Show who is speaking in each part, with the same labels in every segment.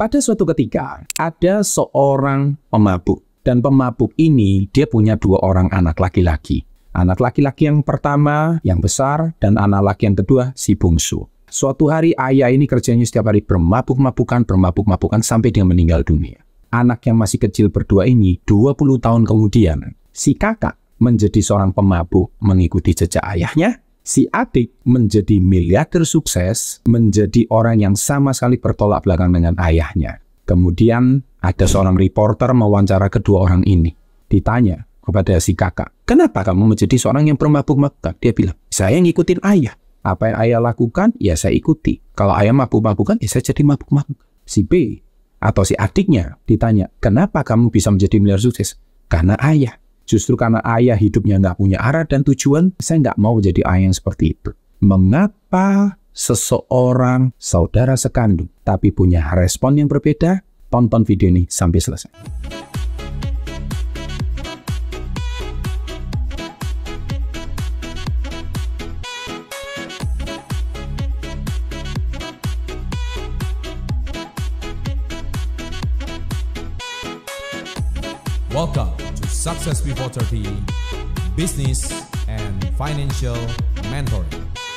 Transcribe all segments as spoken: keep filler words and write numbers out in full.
Speaker 1: Pada suatu ketika, ada seorang pemabuk. Dan pemabuk ini, dia punya dua orang anak laki-laki. Anak laki-laki yang pertama, yang besar, dan anak laki yang kedua, si bungsu. Suatu hari, ayah ini kerjanya setiap hari bermabuk-mabukan, bermabuk-mabukan, sampai dia meninggal dunia. Anak yang masih kecil berdua ini, dua puluh tahun kemudian, si kakak menjadi seorang pemabuk, mengikuti jejak ayahnya. Si adik menjadi miliarder sukses, menjadi orang yang sama sekali bertolak belakang dengan ayahnya. Kemudian ada seorang reporter mewawancara kedua orang ini. Ditanya kepada si kakak, kenapa kamu menjadi seorang yang bermabuk-mabukan? Dia bilang, saya ngikutin ayah. Apa yang ayah lakukan, ya saya ikuti. Kalau ayah mabuk-mabukan, ya saya jadi mabuk-mabuk. Si B atau si adiknya ditanya, kenapa kamu bisa menjadi miliarder sukses? Karena ayah. Justru karena ayah hidupnya nggak punya arah dan tujuan, saya nggak mau jadi ayah yang seperti itu. Mengapa seseorang saudara sekandung tapi punya respon yang berbeda? Tonton video ini sampai selesai.
Speaker 2: Welcome to Success Before thirty, Business and Financial Mentoring.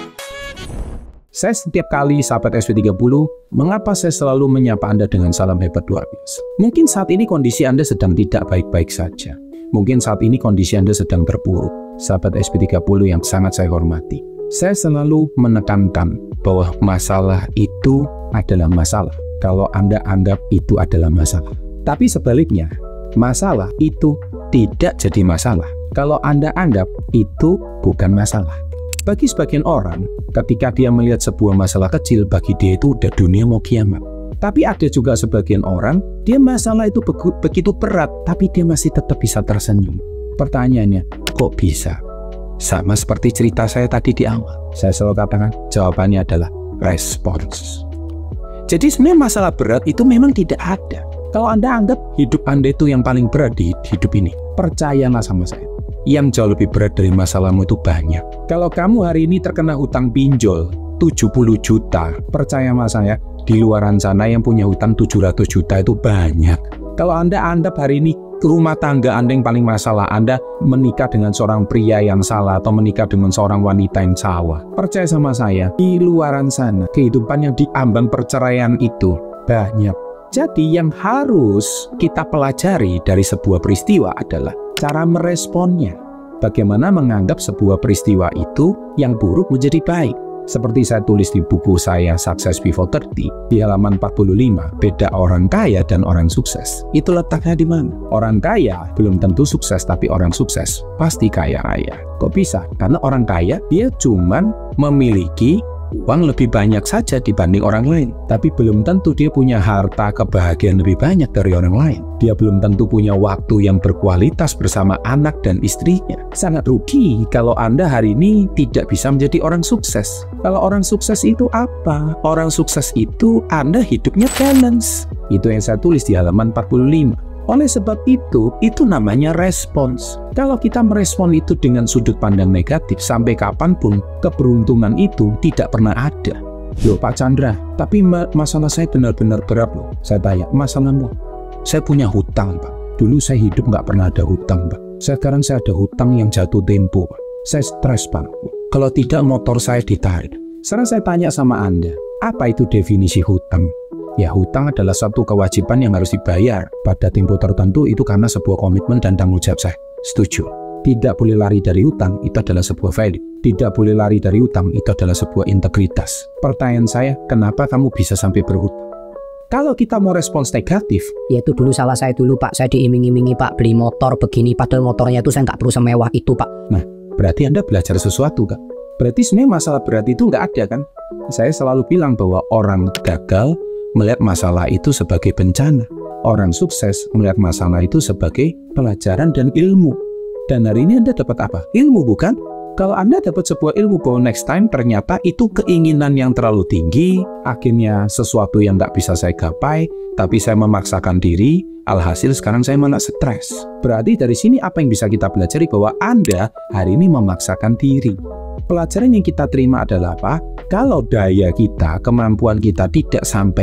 Speaker 1: Saya setiap kali sahabat S W tiga puluh, mengapa saya selalu menyapa Anda dengan salam hebat luar biasa? Mungkin saat ini kondisi Anda sedang tidak baik-baik saja. Mungkin saat ini kondisi Anda sedang terpuruk. Sahabat S W tiga puluh yang sangat saya hormati. Saya selalu menekankan bahwa masalah itu adalah masalah. Kalau Anda anggap itu adalah masalah. Tapi sebaliknya, masalah itu tidak jadi masalah kalau Anda anggap itu bukan masalah. Bagi sebagian orang, ketika dia melihat sebuah masalah kecil, bagi dia itu udah dunia mau kiamat. Tapi ada juga sebagian orang, dia masalah itu begitu berat, tapi dia masih tetap bisa tersenyum. Pertanyaannya, kok bisa? Sama seperti cerita saya tadi di awal. Saya selalu katakan, jawabannya adalah respons. Jadi sebenarnya masalah berat itu memang tidak ada. Kalau Anda anggap hidup Anda itu yang paling berat di hidup ini, percayalah sama saya. Yang jauh lebih berat dari masalahmu itu banyak. Kalau kamu hari ini terkena hutang pinjol tujuh puluh juta, percaya sama saya, di luaran sana yang punya hutang tujuh ratus juta itu banyak. Kalau Anda anggap hari ini rumah tangga Anda yang paling masalah, Anda menikah dengan seorang pria yang salah atau menikah dengan seorang wanita yang salah, percaya sama saya, di luaran sana kehidupan yang diambang perceraian itu banyak. Jadi yang harus kita pelajari dari sebuah peristiwa adalah cara meresponnya. Bagaimana menganggap sebuah peristiwa itu yang buruk menjadi baik. Seperti saya tulis di buku saya Success Before thirty, di halaman empat puluh lima, beda orang kaya dan orang sukses. Itu letaknya di mana? Orang kaya belum tentu sukses, tapi orang sukses pasti kaya raya. Kok bisa? Karena orang kaya dia cuman memiliki uang lebih banyak saja dibanding orang lain, tapi belum tentu dia punya harta kebahagiaan lebih banyak dari orang lain. Dia belum tentu punya waktu yang berkualitas bersama anak dan istrinya. Sangat rugi kalau Anda hari ini tidak bisa menjadi orang sukses. Kalau orang sukses itu apa? Orang sukses itu Anda hidupnya balance. Itu yang saya tulis di halaman empat puluh lima. Oleh sebab itu, itu namanya respons. Kalau kita merespon itu dengan sudut pandang negatif, sampai kapanpun keberuntungan itu tidak pernah ada. Loh Pak Chandra, tapi masalah saya benar-benar berat loh. Saya tanya, masalahmu? Saya punya hutang Pak. Dulu saya hidup nggak pernah ada hutang Pak. Sekarang saya ada hutang yang jatuh tempo Pak. Saya stres Pak. Kalau tidak motor saya ditarik. Sekarang saya tanya sama Anda, apa itu definisi hutang? Ya, hutang adalah satu kewajiban yang harus dibayar pada tempo tertentu, itu karena sebuah komitmen dan tanggung jawab saya. Setuju. Tidak boleh lari dari hutang, itu adalah sebuah value. Tidak boleh lari dari hutang, itu adalah sebuah integritas. Pertanyaan saya, kenapa kamu bisa sampai berhutang? Kalau kita mau respons negatif,
Speaker 3: ya itu dulu salah saya dulu Pak. Saya diiming-imingi Pak beli motor begini, padahal motornya itu saya nggak perlu semewah itu Pak.
Speaker 1: Nah, berarti Anda belajar sesuatu kan? Berarti sebenarnya masalah berat itu nggak ada kan? Saya selalu bilang bahwa orang gagal melihat masalah itu sebagai bencana. Orang sukses melihat masalah itu sebagai pelajaran dan ilmu. Dan hari ini Anda dapat apa? Ilmu bukan? Kalau Anda dapat sebuah ilmu bahwa next time ternyata itu keinginan yang terlalu tinggi, akhirnya sesuatu yang nggak bisa saya gapai, tapi saya memaksakan diri, alhasil sekarang saya malah stres. Berarti dari sini apa yang bisa kita pelajari bahwa Anda hari ini memaksakan diri. Pelajaran yang kita terima adalah apa? Kalau daya kita, kemampuan kita tidak sampai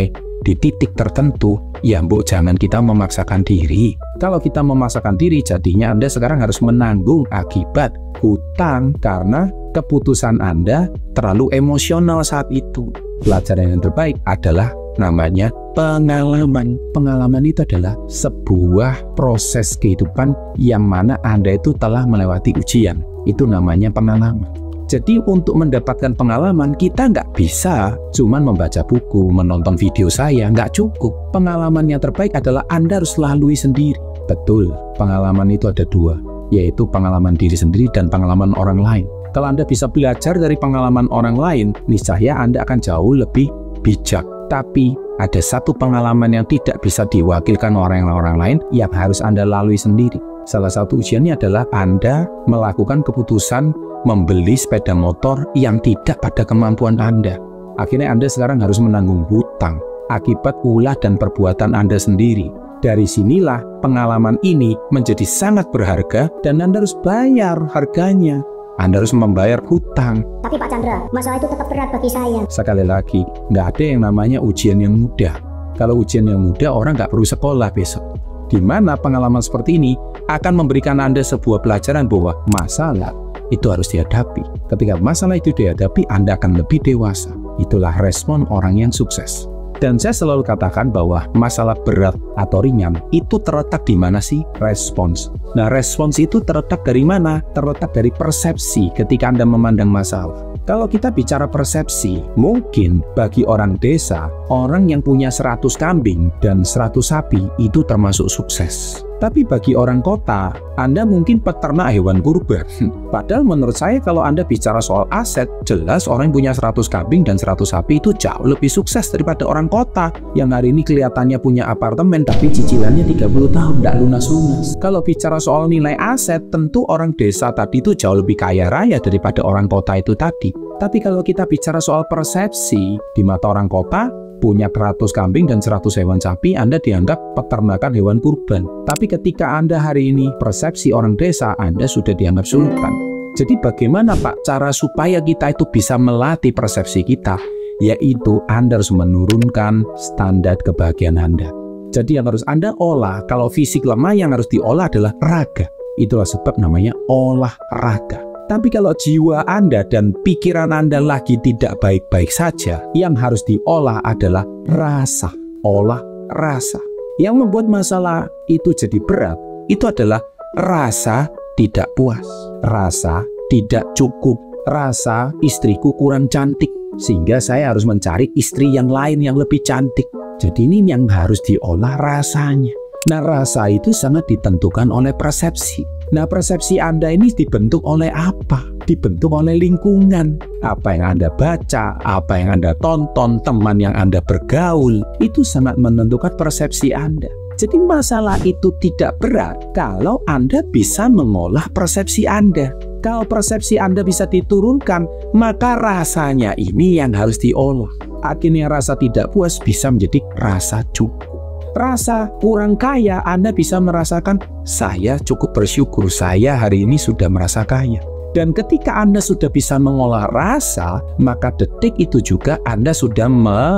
Speaker 1: di titik tertentu, ya mbok jangan kita memaksakan diri. Kalau kita memaksakan diri, jadinya Anda sekarang harus menanggung akibat hutang karena keputusan Anda terlalu emosional saat itu. Pelajaran yang terbaik adalah namanya pengalaman. Pengalaman itu adalah sebuah proses kehidupan yang mana Anda itu telah melewati ujian. Itu namanya pengalaman. Jadi untuk mendapatkan pengalaman, kita nggak bisa cuman membaca buku, menonton video saya, nggak cukup. Pengalaman yang terbaik adalah Anda harus lalui sendiri. Betul, pengalaman itu ada dua, yaitu pengalaman diri sendiri dan pengalaman orang lain. Kalau Anda bisa belajar dari pengalaman orang lain, niscaya Anda akan jauh lebih bijak. Tapi ada satu pengalaman yang tidak bisa diwakilkan orang-orang lain yang harus Anda lalui sendiri. Salah satu ujiannya adalah Anda melakukan keputusan membeli sepeda motor yang tidak pada kemampuan Anda. Akhirnya Anda sekarang harus menanggung hutang akibat ulah dan perbuatan Anda sendiri. Dari sinilah pengalaman ini menjadi sangat berharga dan Anda harus bayar harganya. Anda harus membayar hutang.
Speaker 4: Tapi Pak Chandra, masalah itu tetap berat bagi saya.
Speaker 1: Sekali lagi, nggak ada yang namanya ujian yang mudah. Kalau ujian yang mudah, orang nggak perlu sekolah besok. Di mana pengalaman seperti ini akan memberikan Anda sebuah pelajaran bahwa masalah itu harus dihadapi. Ketika masalah itu dihadapi, Anda akan lebih dewasa. Itulah respon orang yang sukses. Dan saya selalu katakan bahwa masalah berat atau ringan itu terletak di mana sih? Respons. Nah, respons itu terletak dari mana? Terletak dari persepsi ketika Anda memandang masalah. Kalau kita bicara persepsi, mungkin bagi orang desa, orang yang punya seratus kambing dan seratus sapi itu termasuk sukses. Tapi bagi orang kota, Anda mungkin peternak hewan kurban. Padahal menurut saya kalau Anda bicara soal aset, jelas orang yang punya seratus kambing dan seratus sapi itu jauh lebih sukses daripada orang kota yang hari ini kelihatannya punya apartemen tapi cicilannya tiga puluh tahun tidak lunas-lunas. Kalau bicara soal nilai aset, tentu orang desa tadi itu jauh lebih kaya raya daripada orang kota itu tadi. Tapi kalau kita bicara soal persepsi, di mata orang kota, punya seratus kambing dan seratus hewan sapi, Anda dianggap peternakan hewan kurban. Tapi ketika Anda hari ini persepsi orang desa, Anda sudah dianggap sultan. Jadi bagaimana Pak cara supaya kita itu bisa melatih persepsi kita? Yaitu Anda harus menurunkan standar kebahagiaan Anda. Jadi yang harus Anda olah, kalau fisik lemah yang harus diolah adalah raga. Itulah sebab namanya olahraga. Tapi kalau jiwa Anda dan pikiran Anda lagi tidak baik-baik saja, yang harus diolah adalah rasa. Olah rasa. Yang membuat masalah itu jadi berat, itu adalah rasa tidak puas, rasa tidak cukup, rasa istriku kurang cantik, sehingga saya harus mencari istri yang lain yang lebih cantik. Jadi ini yang harus diolah rasanya. Nah, rasa itu sangat ditentukan oleh persepsi. Nah, persepsi Anda ini dibentuk oleh apa? Dibentuk oleh lingkungan. Apa yang Anda baca, apa yang Anda tonton, teman yang Anda bergaul, itu sangat menentukan persepsi Anda. Jadi masalah itu tidak berat kalau Anda bisa mengolah persepsi Anda. Kalau persepsi Anda bisa diturunkan, maka rasanya ini yang harus diolah. Akhirnya rasa tidak puas bisa menjadi rasa cukup. Rasa kurang kaya, Anda bisa merasakan saya cukup bersyukur, saya hari ini sudah merasa kaya. Dan ketika Anda sudah bisa mengolah rasa, maka detik itu juga Anda sudah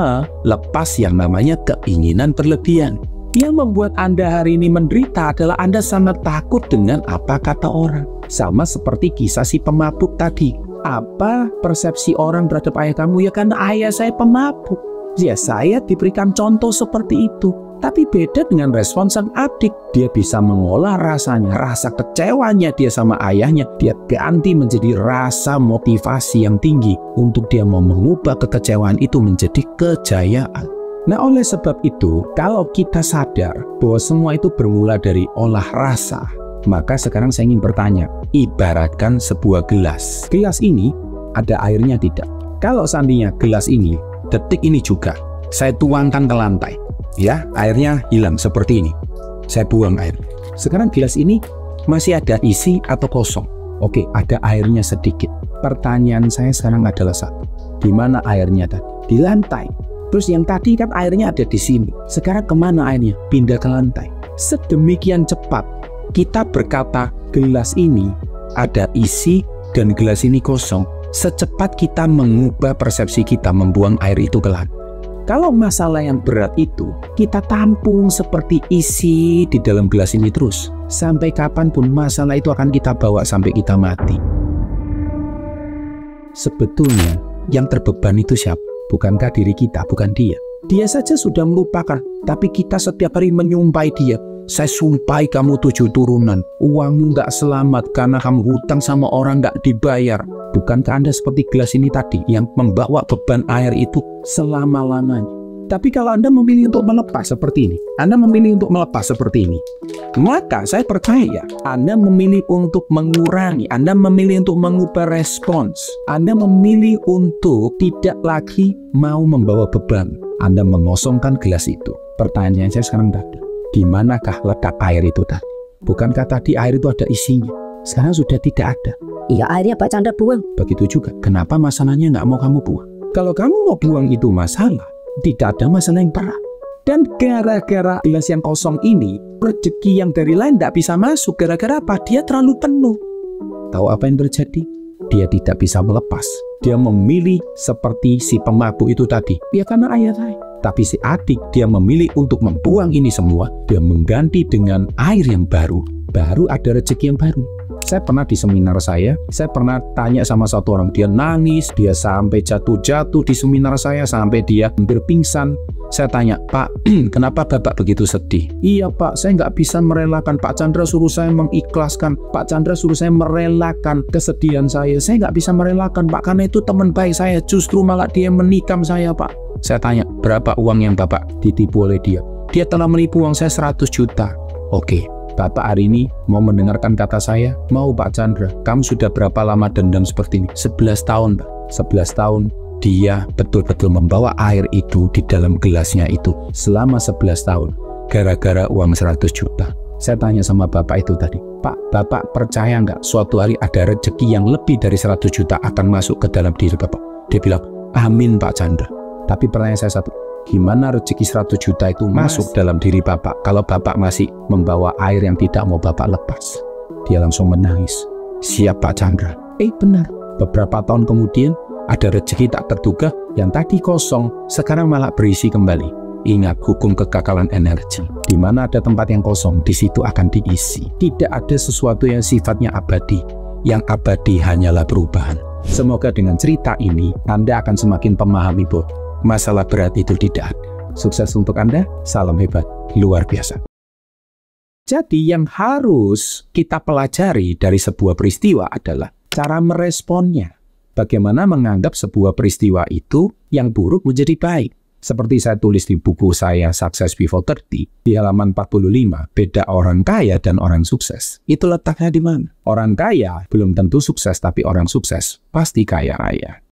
Speaker 1: melepas yang namanya keinginan berlebihan. Yang membuat Anda hari ini menderita adalah Anda sangat takut dengan apa kata orang. Sama seperti kisah si pemabuk tadi. Apa persepsi orang terhadap ayah kamu? Ya karena ayah saya pemabuk. Ya saya diberikan contoh seperti itu. Tapi beda dengan respon sang adik. Dia bisa mengolah rasanya, rasa kecewanya dia sama ayahnya. Dia ganti menjadi rasa motivasi yang tinggi untuk dia mau mengubah kekecewaan itu menjadi kejayaan. Nah, oleh sebab itu, kalau kita sadar bahwa semua itu bermula dari olah rasa, maka sekarang saya ingin bertanya, ibaratkan sebuah gelas. Gelas ini ada airnya tidak? Kalau seandainya gelas ini, detik ini juga, saya tuangkan ke lantai. Ya, airnya hilang seperti ini. Saya buang air. Sekarang gelas ini masih ada isi atau kosong? Oke, ada airnya sedikit. Pertanyaan saya sekarang adalah satu. Di mana airnya tadi? Di lantai. Terus yang tadi kan airnya ada di sini. Sekarang kemana airnya? Pindah ke lantai. Sedemikian cepat kita berkata gelas ini ada isi dan gelas ini kosong. Secepat kita mengubah persepsi kita membuang air itu ke lantai. Kalau masalah yang berat itu kita tampung seperti isi di dalam gelas ini terus, sampai kapanpun masalah itu akan kita bawa sampai kita mati. Sebetulnya yang terbeban itu siapa? Bukankah diri kita, bukan dia? Dia saja sudah melupakan, tapi kita setiap hari menyumpahi dia. Saya sumpahi kamu tujuh turunan, uangmu nggak selamat karena kamu hutang sama orang nggak dibayar. Bukankah Anda seperti gelas ini tadi yang membawa beban air itu selama-lamanya? Tapi kalau Anda memilih untuk melepas seperti ini, Anda memilih untuk melepas seperti ini, maka saya percaya Anda memilih untuk mengurangi, Anda memilih untuk mengubah respons, Anda memilih untuk tidak lagi mau membawa beban. Anda mengosongkan gelas itu. Pertanyaan saya sekarang tadi, di manakah letak air itu tadi? Bukankah tadi air itu ada isinya? Sekarang sudah tidak ada.
Speaker 3: Iya, airnya Pak Chandra buang.
Speaker 1: Begitu juga, kenapa masalahnya nggak mau kamu buang? Kalau kamu mau buang itu masalah, tidak ada masalah yang berat. Dan gara-gara gelas yang kosong ini, rezeki yang dari lain tidak bisa masuk. Gara-gara apa? Dia terlalu penuh. Tahu apa yang terjadi? Dia tidak bisa melepas. Dia memilih seperti si pemabuk itu tadi. Ya karena ayah saya. Tapi si adik, dia memilih untuk membuang ini semua. Dia mengganti dengan air yang baru. Baru ada rezeki yang baru. Saya pernah di seminar saya, saya pernah tanya sama satu orang, dia nangis, dia sampai jatuh-jatuh di seminar saya, sampai dia hampir pingsan. Saya tanya, Pak, kenapa Bapak begitu sedih? Iya Pak, saya nggak bisa merelakan. Pak Chandra suruh saya mengikhlaskan. Pak Chandra suruh saya merelakan kesedihan saya. Saya nggak bisa merelakan Pak, karena itu teman baik saya. Justru malah dia menikam saya Pak. Saya tanya, berapa uang yang Bapak ditipu oleh dia? Dia telah menipu uang saya seratus juta. Oke. Bapak hari ini mau mendengarkan kata saya? Mau Pak Chandra. Kamu sudah berapa lama dendam seperti ini? sebelas tahun Pak. sebelas tahun dia betul-betul membawa air itu di dalam gelasnya itu selama sebelas tahun. Gara-gara uang seratus juta. Saya tanya sama Bapak itu tadi, Pak, Bapak percaya nggak suatu hari ada rezeki yang lebih dari seratus juta akan masuk ke dalam diri Bapak? Dia bilang, amin Pak Chandra. Tapi pertanyaan saya satu, gimana rezeki seratus juta itu masuk dalam diri Bapak kalau Bapak masih membawa air yang tidak mau Bapak lepas? Dia langsung menangis. Siap Pak Chandra. Eh benar, beberapa tahun kemudian ada rezeki tak terduga yang tadi kosong sekarang malah berisi kembali. Ingat hukum kekekalan energi. Di mana ada tempat yang kosong, di situ akan diisi. Tidak ada sesuatu yang sifatnya abadi. Yang abadi hanyalah perubahan. Semoga dengan cerita ini Anda akan semakin memahami bahwa masalah berat itu tidak ada. Sukses untuk Anda, salam hebat, luar biasa. Jadi yang harus kita pelajari dari sebuah peristiwa adalah cara meresponnya. Bagaimana menganggap sebuah peristiwa itu yang buruk menjadi baik. Seperti saya tulis di buku saya Success Before thirty, di halaman empat puluh lima, beda orang kaya dan orang sukses. Itu letaknya di mana? Orang kaya belum tentu sukses, tapi orang sukses pasti kaya raya.